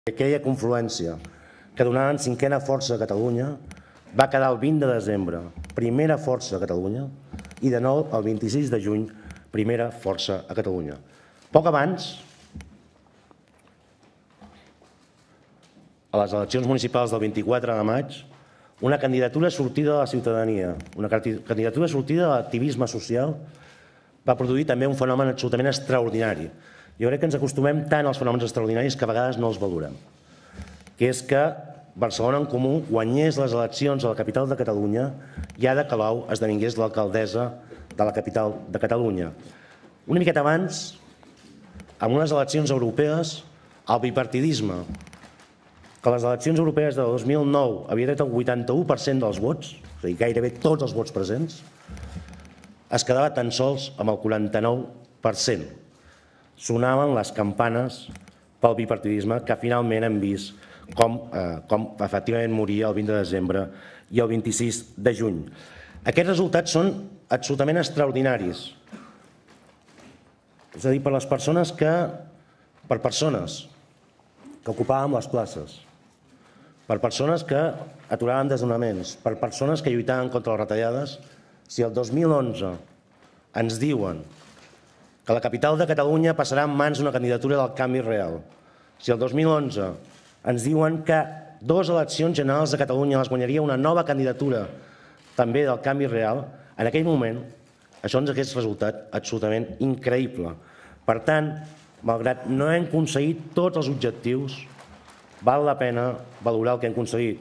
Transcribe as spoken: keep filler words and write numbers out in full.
Aquella confluència que donaven cinquena força a Catalunya va quedar el vint de desembre, primera força a Catalunya, i de nou el vint-i-sis de juny, primera força a Catalunya. Poc abans, a les eleccions municipals del vint-i-quatre de maig, una candidatura sortida de la ciutadania, una candidatura sortida de l'activisme social, va produir també un fenomen absolutament extraordinari. Jo crec que ens acostumem tant als fenòmens extraordinaris que a vegades no els valorem, que és que Barcelona en Comú guanyés les eleccions a la capital de Catalunya i Ada Colau esdevingués l'alcaldessa de la capital de Catalunya. Una miqueta abans, en unes eleccions europees, el bipartidisme, que a les eleccions europees de dos mil nou havia tret el vuitanta-u per cent dels vots, és a dir, gairebé tots els vots presents, es quedava tan sols amb el quaranta-nou per cent. Sonaven les campanes pel bipartidisme que finalment hem vist com, eh, com efectivament moria el vint de desembre i el vint-i-sis de juny. Aquests resultats són absolutament extraordinaris. És a dir, per les persones que, per persones que ocupàvem les places, per persones que aturàvem desnonaments, per persones que lluitaven contra les retallades, si el dos mil onze ens diuen que la capital de Catalunya passarà en mans d'una candidatura del canvi real, si el dos mil onze ens diuen que dues eleccions generals de Catalunya les guanyaria una nova candidatura també del canvi real, en aquell moment això ens hagués resultat absolutament increïble. Per tant, malgrat no hem aconseguit tots els objectius, val la pena valorar el que hem aconseguit.